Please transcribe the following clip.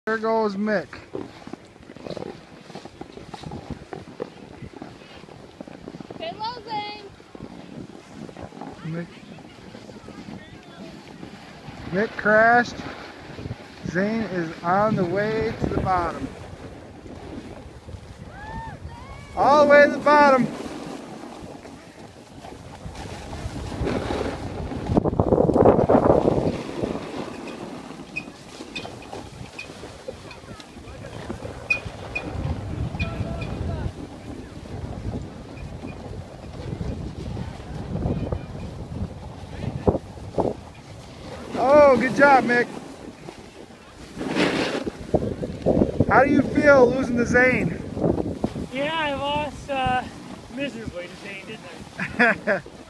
There goes Mick. Say low, Zane. Mick crashed. Zane is on the way to the bottom. All the way to the bottom. Oh, good job, Mick. How do you feel losing to Zane? Yeah, I lost miserably to Zane, didn't I?